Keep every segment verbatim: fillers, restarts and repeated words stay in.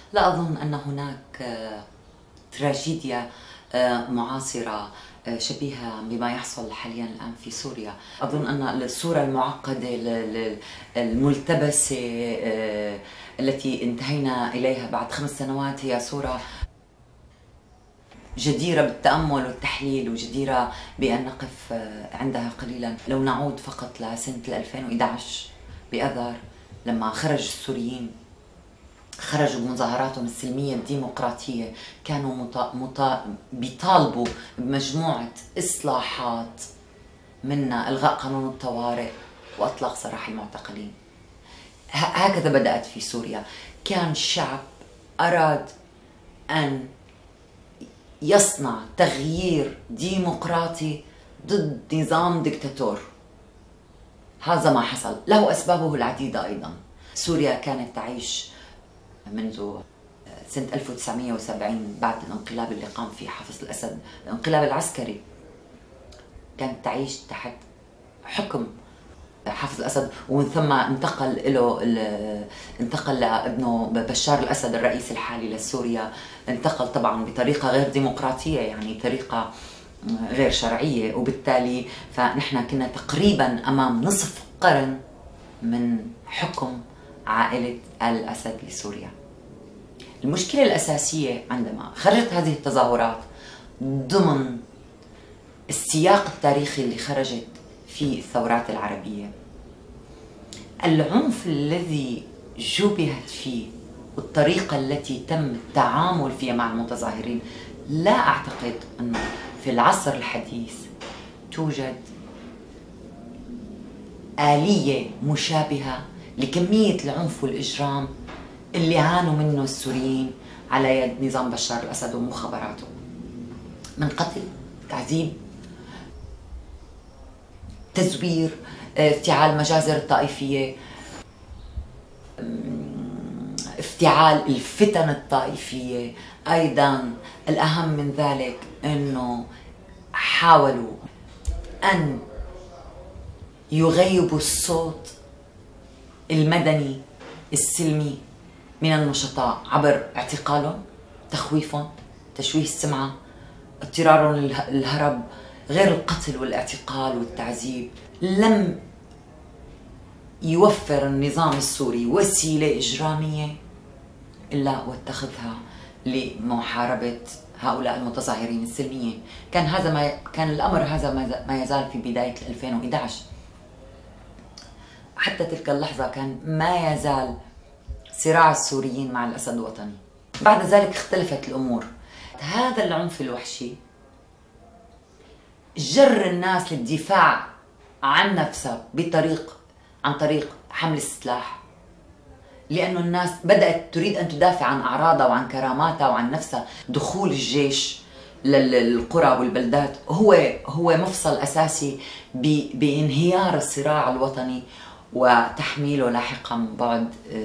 لا أظن أن هناك تراجيديا معاصرة شبيهة بما يحصل حاليا الآن في سوريا. أظن أن الصورة المعقدة الملتبسة التي انتهينا إليها بعد خمس سنوات هي صورة جديرة بالتأمل والتحليل، وجديرة بأن نقف عندها قليلا. لو نعود فقط لسنة ألفين وإحدى عشر بأذار، لما خرج السوريين خرجوا بمظاهراتهم السلمية الديمقراطية، كانوا مطا... مطا... بيطالبوا بمجموعة إصلاحات، منها إلغاء قانون الطوارئ وإطلاق سراح المعتقلين. ه... هكذا بدأت في سوريا. كان الشعب أراد أن يصنع تغيير ديمقراطي ضد نظام ديكتاتور. هذا ما حصل، له أسبابه العديدة أيضا. سوريا كانت تعيش منذ سنة ألف وتسعمئة وسبعين بعد الانقلاب اللي قام فيه حافظ الأسد، الانقلاب العسكري، كانت تعيش تحت حكم حافظ الأسد، ومن ثم انتقل له انتقل لابنه بشار الأسد الرئيس الحالي لسوريا. انتقل طبعا بطريقة غير ديمقراطية، يعني طريقة غير شرعية، وبالتالي فنحن كنا تقريبا أمام نصف قرن من حكم عائلة الأسد لسوريا. المشكلة الأساسية عندما خرجت هذه التظاهرات ضمن السياق التاريخي اللي خرجت فيه الثورات العربية، العنف الذي جُبهت فيه والطريقة التي تم التعامل فيها مع المتظاهرين، لا أعتقد أنه في العصر الحديث توجد آلية مشابهة لكمية العنف والإجرام اللي عانوا منه السوريين على يد نظام بشار الأسد ومخابراته، من قتل، تعذيب، تزوير، افتعال مجازر الطائفية، افتعال الفتن الطائفية. أيضا الأهم من ذلك أنه حاولوا أن يغيبوا الصوت المدني السلمي من النشطاء عبر اعتقالهم، تخويفهم، تشويه السمعة، اضطرارهم للهرب، غير القتل والاعتقال والتعذيب. لم يوفر النظام السوري وسيلة إجرامية إلا واتخذها لمحاربة هؤلاء المتظاهرين السلميين. كان هذا ما كان الأمر هذا ما يزال في بداية ألفين وإحدى عشر. حتى تلك اللحظة كان ما يزال صراع السوريين مع الأسد الوطني. بعد ذلك اختلفت الأمور. هذا العنف الوحشي جر الناس للدفاع عن نفسها بطريق عن طريق حمل السلاح، لأنه الناس بدأت تريد أن تدافع عن أعراضها وعن كراماتها وعن نفسها. دخول الجيش للقرى والبلدات هو هو مفصل أساسي بانهيار الصراع الوطني وتحميله لاحقا بعد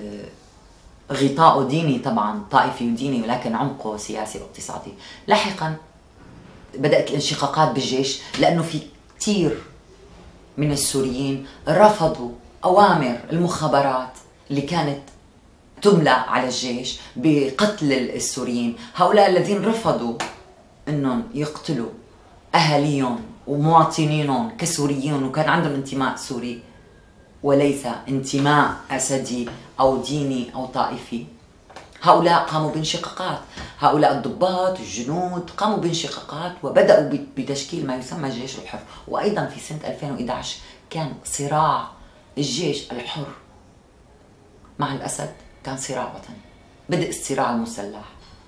غطاءه ديني، طبعا طائفي وديني، ولكن عمقه سياسي واقتصادي. لاحقا بدأت الانشقاقات بالجيش، لأنه في كثير من السوريين رفضوا أوامر المخابرات اللي كانت تملى على الجيش بقتل السوريين. هؤلاء الذين رفضوا أنهم يقتلوا أهاليهم ومواطنينهم كسوريين وكان عندهم انتماء سوري وليس انتماء أسدي أو ديني أو طائفي، هؤلاء قاموا بانشقاقات. هؤلاء الضباط الجنود قاموا بانشقاقات وبدأوا بتشكيل ما يسمى الجيش الحر. وأيضا في سنة ألفين وإحدى عشر كان صراع الجيش الحر مع الأسد، كان صراع وطني. بدأ الصراع المسلح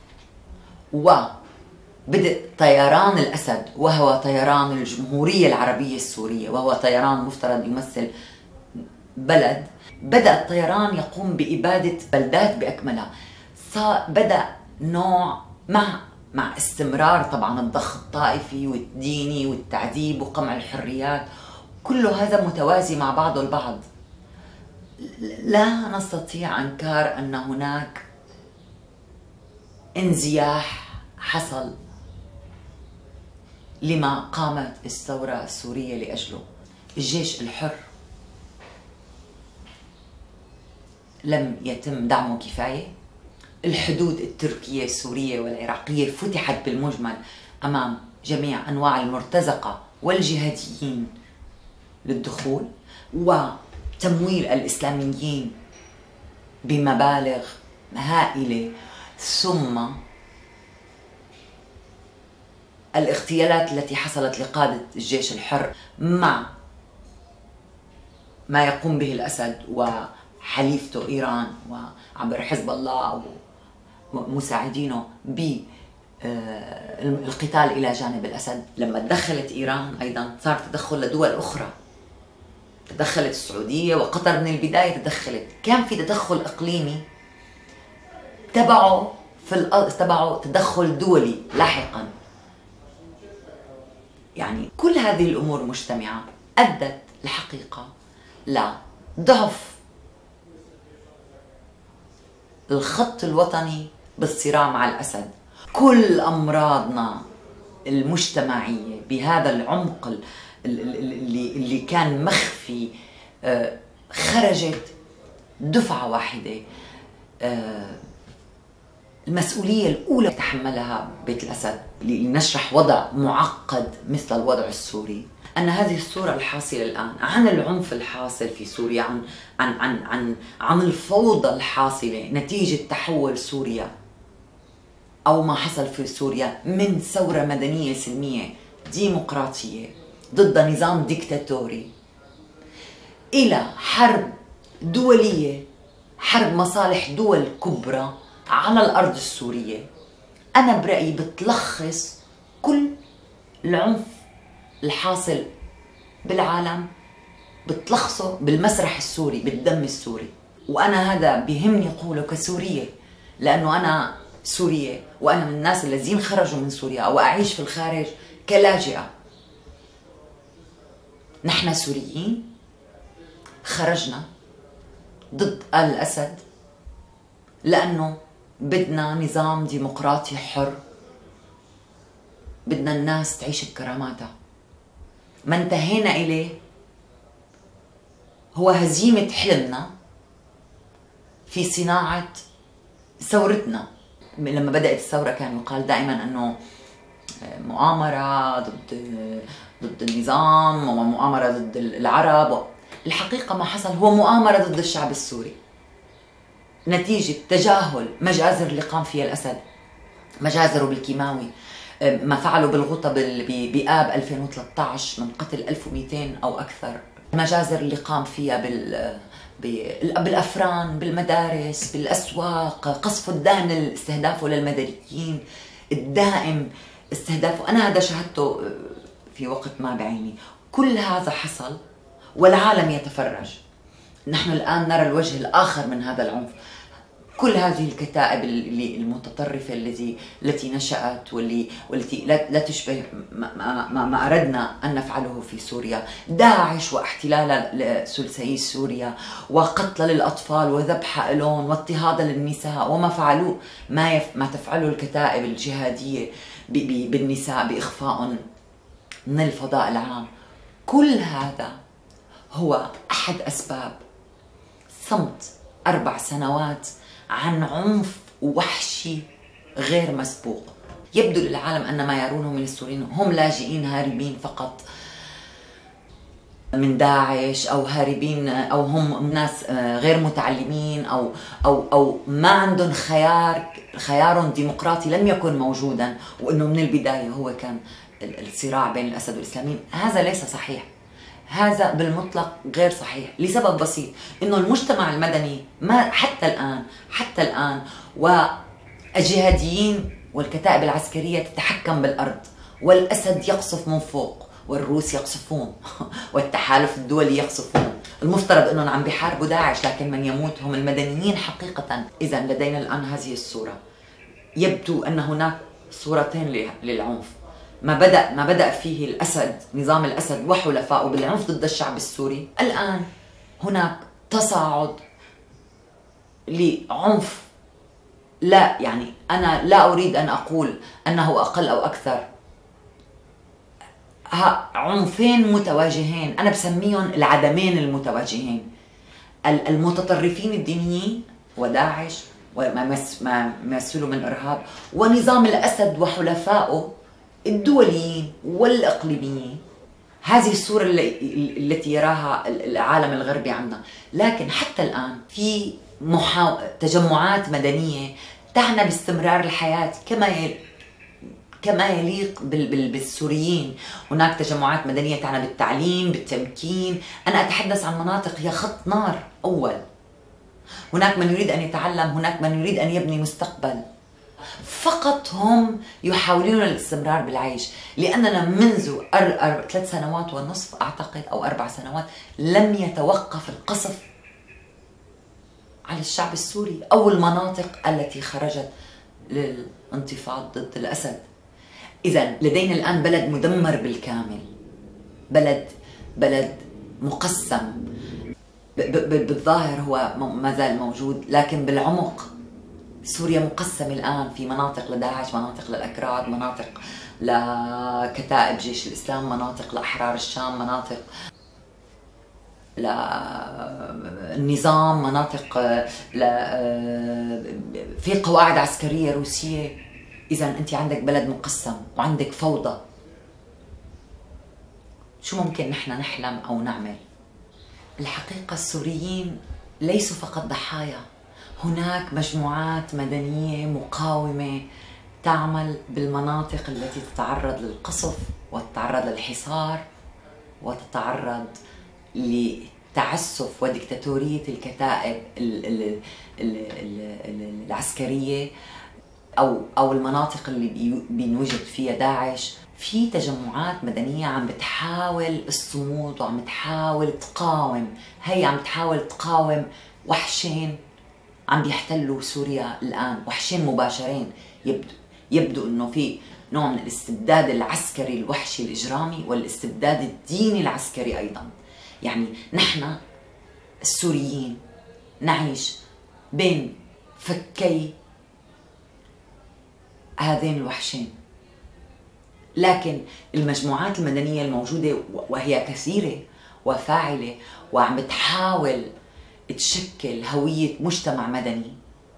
وبدأ طيران الأسد، وهو طيران الجمهورية العربية السورية، وهو طيران مفترض يمثل بلد. بدأ الطيران يقوم بإبادة بلدات بأكملها. بدأ نوع مع مع استمرار طبعا الضخ الطائفي والديني والتعذيب وقمع الحريات، كل هذا متوازي مع بعضه البعض. لا نستطيع إنكار أن هناك انزياح حصل لما قامت الثورة السورية لأجله. الجيش الحر لم يتم دعمه كفاية، الحدود التركية السورية والعراقية فتحت بالمجمل أمام جميع أنواع المرتزقة والجهاديين للدخول وتمويل الإسلاميين بمبالغ هائلة، ثم الاغتيالات التي حصلت لقادة الجيش الحر مع ما يقوم به الأسد وحليفته إيران وعبر حزب الله ومساعدينه بالقتال إلى جانب الأسد. لما تدخلت إيران أيضا صار تدخل لدول أخرى، تدخلت السعودية وقطر من البداية تدخلت، كان في تدخل إقليمي تبعه في تبعه تدخل دولي لاحقا. يعني كل هذه الأمور مجتمعة أدت الحقيقة لضعف الخط الوطني بالصراع مع الأسد. كل أمراضنا المجتمعية بهذا العمق اللي, اللي كان مخفي خرجت دفعة واحدة. المسؤولية الأولى تحملها بيت الأسد لنشرح وضع معقد مثل الوضع السوري، أن هذه الصورة الحاصلة الآن عن العنف الحاصل في سوريا، عن عن عن عن, عن الفوضى الحاصلة نتيجة تحول سوريا أو ما حصل في سوريا من ثورة مدنية سلمية ديمقراطية ضد نظام ديكتاتوري إلى حرب دولية، حرب مصالح دول كبرى على الأرض السورية. أنا برأيي بتلخص كل العنف الحاصل بالعالم، بتلخصه بالمسرح السوري، بالدم السوري. وأنا هذا بيهمني أقوله كسورية، لأنه أنا سورية وأنا من الناس الذين خرجوا من سوريا أو أعيش في الخارج كلاجئة. نحن سوريين خرجنا ضد آل الأسد لأنه بدنا نظام ديمقراطي حر، بدنا الناس تعيش بكراماتها. ما انتهينا إليه هو هزيمة حلمنا في صناعة ثورتنا. لما بدأت الثورة كان يقال دائما أنه مؤامرة ضد ضد النظام ومؤامرة ضد العرب. الحقيقة ما حصل هو مؤامرة ضد الشعب السوري نتيجة تجاهل مجازر اللي قام فيها الأسد، مجازره بالكيماوي، ما فعله بالغوطة بآب ألفين وثلاثة عشر من قتل ألف ومئتين أو أكثر، المجازر اللي قام فيها بال بالأفران، بالمدارس، بالأسواق، قصفه الدائم استهدافه للمدنيين، الدائم استهدافه. أنا هذا شاهدته في وقت ما بعيني. كل هذا حصل والعالم يتفرج. نحن الآن نرى الوجه الآخر من هذا العنف. كل هذه الكتائب المتطرفة التي التي نشأت واللي والتي لا تشبه ما, ما, ما أردنا أن نفعله في سوريا، داعش واحتلال ثلثي سوريا وقتل للأطفال وذبح لهم واضطهادا للنساء، وما فعلوه ما يف ما تفعله الكتائب الجهادية بالنساء بإخفاء من الفضاء العام. كل هذا هو أحد أسباب صمت أربع سنوات عن عنف وحشي غير مسبوق. يبدو للعالم أن ما يرونه من السوريين هم لاجئين هاربين فقط من داعش، أو هاربين، أو هم ناس غير متعلمين، أو أو أو ما عندهم خيار، خيار ديمقراطي لم يكن موجودا، وإنه من البداية هو كان الصراع بين الأسد والإسلاميين. هذا ليس صحيح، هذا بالمطلق غير صحيح، لسبب بسيط، انه المجتمع المدني ما حتى الان حتى الان والجهاديين والكتائب العسكريه تتحكم بالارض، والاسد يقصف من فوق، والروس يقصفون والتحالف الدولي يقصفون. المفترض انهم عم بيحاربوا داعش، لكن من يموت هم المدنيين حقيقه. اذا لدينا الان هذه الصوره. يبدو ان هناك صورتين للعنف. ما بدأ ما بدأ فيه الأسد، نظام الأسد وحلفائه بالعنف ضد الشعب السوري، الآن هناك تصاعد لعنف. لا يعني أنا لا أريد أن أقول أنه أقل أو أكثر، عنفين متواجهين، أنا بسميهم العدمين المتواجهين. المتطرفين الدينيين وداعش وما يمس ما يمثلوا من إرهاب، ونظام الأسد وحلفائه الدوليين والإقليميين. هذه الصورة التي يراها العالم الغربي عنا. لكن حتى الآن في محاو... تجمعات مدنية تعنى باستمرار الحياة كما ي... كما يليق بال... بال... بالسوريين. هناك تجمعات مدنية تعنى بالتعليم، بالتمكين. أنا أتحدث عن مناطق هي خط نار أول. هناك من يريد أن يتعلم، هناك من يريد أن يبني مستقبل. فقط هم يحاولون الاستمرار بالعيش، لأننا منذ أر... أر... ثلاث سنوات ونصف أعتقد أو أربع سنوات لم يتوقف القصف على الشعب السوري أو المناطق التي خرجت للانتفاض ضد الأسد. إذا لدينا الآن بلد مدمر بالكامل، بلد بلد مقسم. بالظاهر هو ما زال موجود، لكن بالعمق سوريا مقسمة الآن في مناطق لداعش، مناطق للأكراد، مناطق لكتائب جيش الإسلام، مناطق لأحرار الشام، مناطق للنظام، مناطق ل... في قواعد عسكرية روسية. إذا أنت عندك بلد مقسم وعندك فوضى. شو ممكن نحن نحلم أو نعمل؟ الحقيقة السوريين ليسوا فقط ضحايا، هناك مجموعات مدنية مقاومة تعمل بالمناطق التي تتعرض للقصف وتتعرض للحصار وتتعرض لتعسف وديكتاتورية الكتائب العسكرية أو أو المناطق اللي بينوجد فيها داعش. في تجمعات مدنية عم بتحاول الصمود وعم بتحاول تقاوم. هي عم بتحاول تقاوم وحشين عم بيحتلوا سوريا الآن، وحشين مباشرين. يبدو يبدو انه في نوع من الاستبداد العسكري الوحشي الاجرامي والاستبداد الديني العسكري ايضا. يعني نحن السوريين نعيش بين فكي هذين الوحشين. لكن المجموعات المدنية الموجودة وهي كثيرة وفاعلة وعم تحاول تشكل هوية مجتمع مدني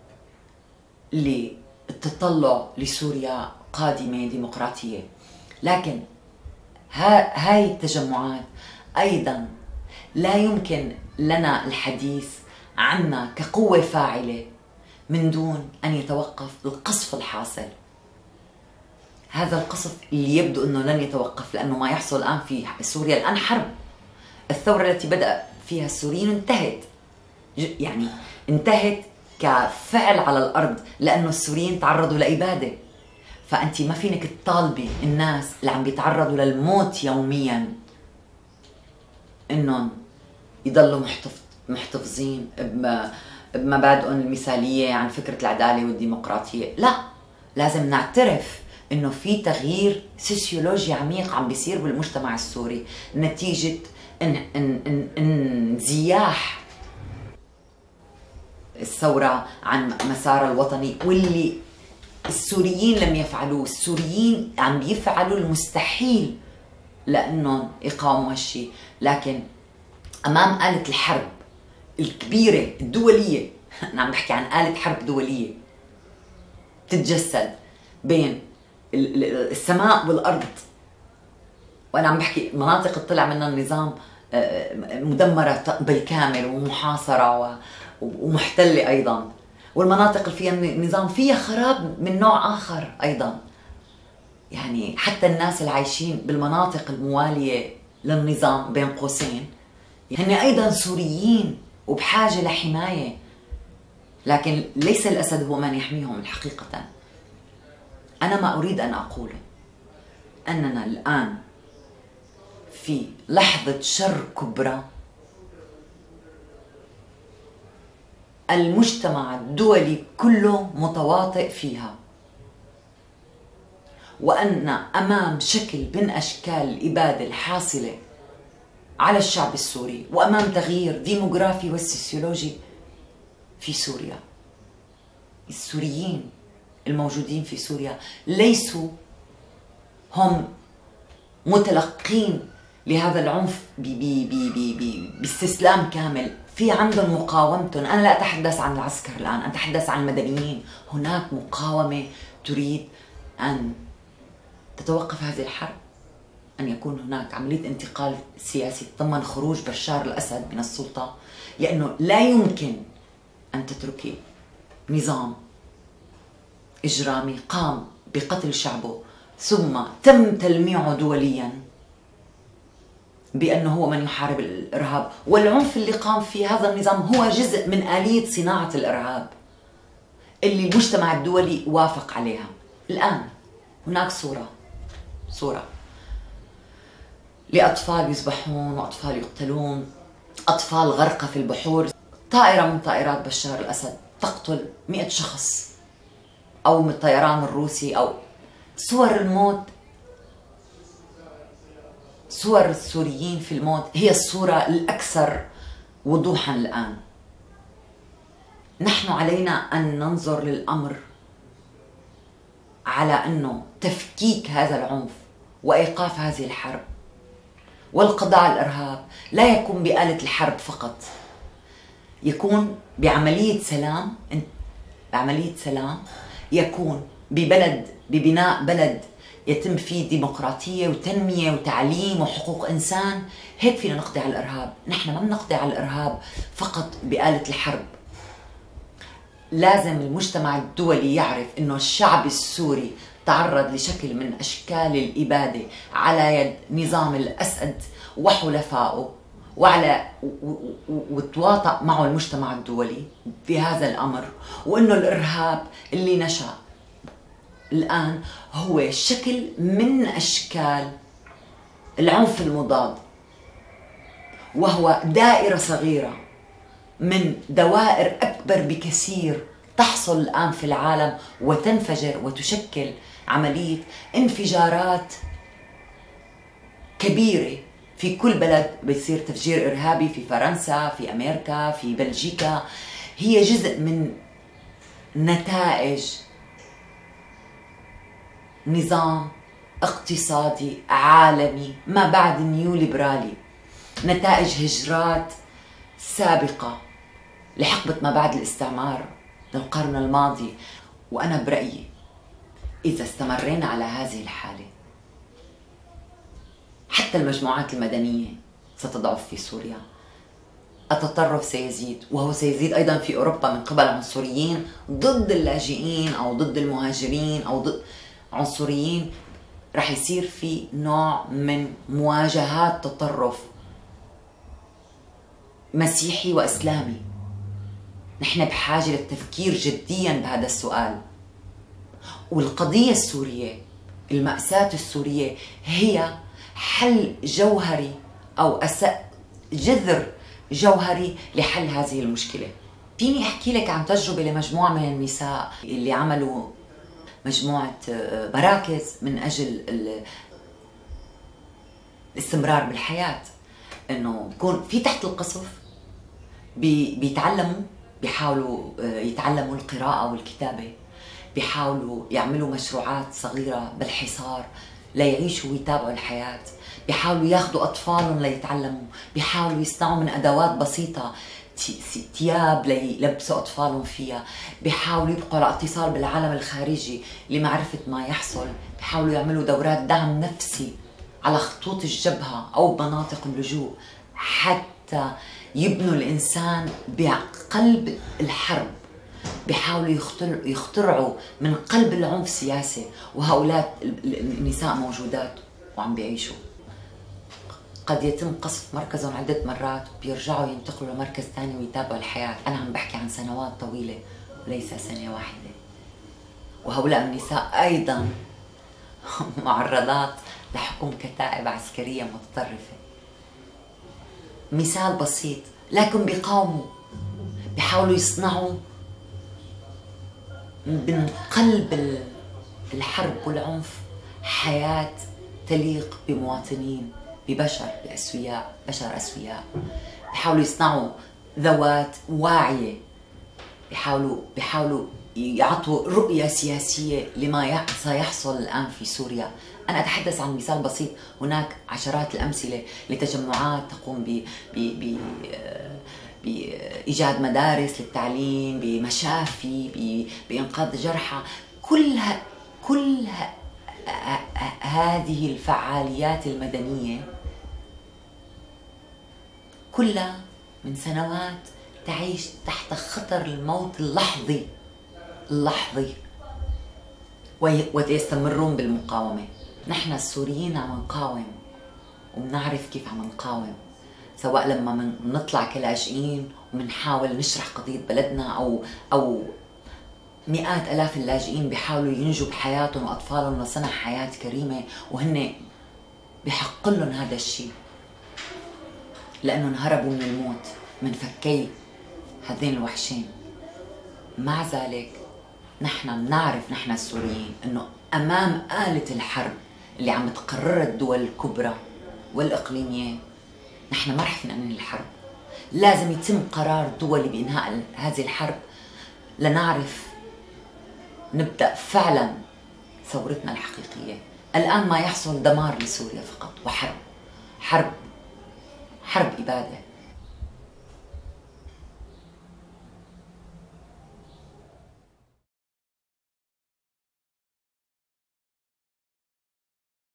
للتطلع لسوريا قادمة ديمقراطية. لكن هاي التجمعات أيضا لا يمكن لنا الحديث عنها كقوة فاعلة من دون أن يتوقف القصف الحاصل. هذا القصف اللي يبدو أنه لن يتوقف، لأنه ما يحصل الآن في سوريا الآن حرب. الثورة التي بدأ فيها السوريين انتهت، يعني انتهت كفعل على الأرض، لأنه السوريين تعرضوا لإبادة. فأنت ما فينك تطالبي الناس اللي عم بيتعرضوا للموت يوميا إنهم يضلوا محتفظ محتفظين بمبادئهم المثالية عن فكرة العدالة والديمقراطية. لا، لازم نعترف إنه في تغيير سوسيولوجي عميق عم بيصير بالمجتمع السوري نتيجة إن إن إن انزياح الثورة عن مسار الوطني، واللي السوريين لم يفعلوه. السوريين عم بيفعلوا المستحيل لأنهم يقاوموا هالشيء، لكن أمام آلة الحرب الكبيرة الدولية أنا عم بحكي عن آلة حرب دولية تتجسد بين السماء والأرض، وأنا عم بحكي مناطق طلع منها النظام مدمرة بالكامل ومحاصرة ومحتلة أيضا، والمناطق اللي فيها النظام فيها خراب من نوع آخر أيضا. يعني حتى الناس اللي عايشين بالمناطق الموالية للنظام بين قوسين هن أيضا سوريين وبحاجة لحماية، لكن ليس الأسد هو من يحميهم. الحقيقة أنا ما أريد أن أقول أننا الآن في لحظة شر كبرى المجتمع الدولي كله متواطئ فيها، وأن أمام شكل من أشكال الإبادة الحاصلة على الشعب السوري، وأمام تغيير ديموغرافي والسوسيولوجي في سوريا. السوريين الموجودين في سوريا ليسوا هم متلقين لهذا العنف باستسلام كامل. في عندهم مقاومتهم. أنا لا أتحدث عن العسكر الآن، أنا أتحدث عن المدنيين. هناك مقاومة تريد أن تتوقف هذه الحرب، أن يكون هناك عملية انتقال سياسي تضمن خروج بشار الأسد من السلطة، لأنه لا يمكن أن تتركي نظام إجرامي قام بقتل شعبه ثم تم تلميعه دوليا بأنه هو من يحارب الإرهاب، والعنف اللي قام فيه هذا النظام هو جزء من آلية صناعة الإرهاب اللي المجتمع الدولي وافق عليها. الآن هناك صورة صورة لأطفال يذبحون وأطفال يقتلون، أطفال غرقى في البحور، طائرة من طائرات بشار الأسد تقتل مئة شخص، أو من الطيران الروسي، أو صور الموت، صور السوريين في الموت هي الصورة الأكثر وضوحا الآن. نحن علينا أن ننظر للأمر على أنه تفكيك هذا العنف وإيقاف هذه الحرب والقضاء على الإرهاب لا يكون بآلة الحرب فقط، يكون بعملية سلام، بعملية سلام يكون ببلد، ببناء بلد يتم فيه ديمقراطية وتنمية وتعليم وحقوق إنسان. هيك فينا نقضي على الإرهاب. نحن ما بنقضي على الإرهاب فقط بآلة الحرب. لازم المجتمع الدولي يعرف إنه الشعب السوري تعرض لشكل من أشكال الإبادة على يد نظام الأسد وحلفائه، وعلى وتواطأ معه المجتمع الدولي في هذا الأمر، وإنه الإرهاب اللي نشأ الآن هو شكل من أشكال العنف المضاد، وهو دائرة صغيرة من دوائر أكبر بكثير تحصل الآن في العالم وتنفجر وتشكل عملية انفجارات كبيرة في كل بلد. بيصير تفجير إرهابي في فرنسا، في أمريكا، في بلجيكا. هي جزء من نتائج نظام اقتصادي عالمي ما بعد النيوليبرالي، نتائج هجرات سابقة لحقبة ما بعد الاستعمار للقرن الماضي. وأنا برأيي إذا استمرينا على هذه الحالة حتى المجموعات المدنية ستضعف في سوريا، التطرف سيزيد، وهو سيزيد أيضا في أوروبا من قبل عنصريين ضد اللاجئين أو ضد المهاجرين أو ضد عنصريين. رح يصير في نوع من مواجهات تطرف مسيحي وإسلامي. نحن بحاجة للتفكير جديا بهذا السؤال. والقضية السورية، المأساة السورية هي حل جوهري أو أس... جذر جوهري لحل هذه المشكلة. فيني أحكي لك عن تجربة لمجموعة من النساء اللي عملوا مجموعة مراكز من أجل الاستمرار بالحياة. إنه بيكون في تحت القصف بي... بيتعلموا بيحاولوا يتعلموا القراءة والكتابة، بيحاولوا يعملوا مشروعات صغيرة بالحصار ليعيشوا ويتابعوا الحياة، بيحاولوا ياخذوا أطفالهم ليتعلموا، بيحاولوا يصنعوا من أدوات بسيطة ثياب ليلبسوا أطفالهم فيها، بيحاولوا يبقوا على اتصال بالعالم الخارجي لمعرفة ما يحصل، بيحاولوا يعملوا دورات دعم نفسي على خطوط الجبهة أو بمناطق اللجوء حتى يبنوا الإنسان بقلب الحرب. بيحاولوا يخترعوا من قلب العنف سياسة، وهؤلاء النساء موجودات وعم بيعيشوا. قد يتم قصف مركزهم عدة مرات وبيرجعوا ينتقلوا لمركز ثاني ويتابعوا الحياة. أنا عم بحكي عن سنوات طويلة وليس سنة واحدة. وهؤلاء النساء أيضا معرضات لحكم كتائب عسكرية متطرفة. مثال بسيط، لكن بيقاوموا، بيحاولوا يصنعوا من قلب الحرب والعنف حياة تليق بمواطنين، ببشر بأسوياء، بشر أسوياء. بيحاولوا يصنعوا ذوات واعية، بيحاولوا بيحاولوا يعطوا رؤية سياسية لما سيحصل الآن في سوريا. أنا أتحدث عن مثال بسيط، هناك عشرات الأمثلة لتجمعات تقوم ب ب ب بإيجاد مدارس للتعليم، بمشافي، بإنقاذ الجرحى. كلها كل هذه الفعاليات المدنية كلها من سنوات تعيش تحت خطر الموت اللحظي اللحظي، ويستمرون بالمقاومة. نحن السوريين عم نقاوم وبنعرف كيف عم نقاوم، سواء لما بنطلع كلاجئين وبنحاول نشرح قضية بلدنا، أو أو مئات آلاف اللاجئين بيحاولوا ينجوا بحياتهم وأطفالهم لصنع حياة كريمة، وهن بحق لهم هذا الشيء لأنهم هربوا من الموت من فكي هذين الوحشين. مع ذلك نحن بنعرف، نحن السوريين، انه امام آلة الحرب اللي عم تقررها الدول الكبرى والاقليميه، نحن ما رح ننهي الحرب. لازم يتم قرار دولي بانهاء هذه الحرب لنعرف نبدا فعلا ثورتنا الحقيقيه. الان ما يحصل دمار لسوريا فقط، وحرب حرب حرب اباده.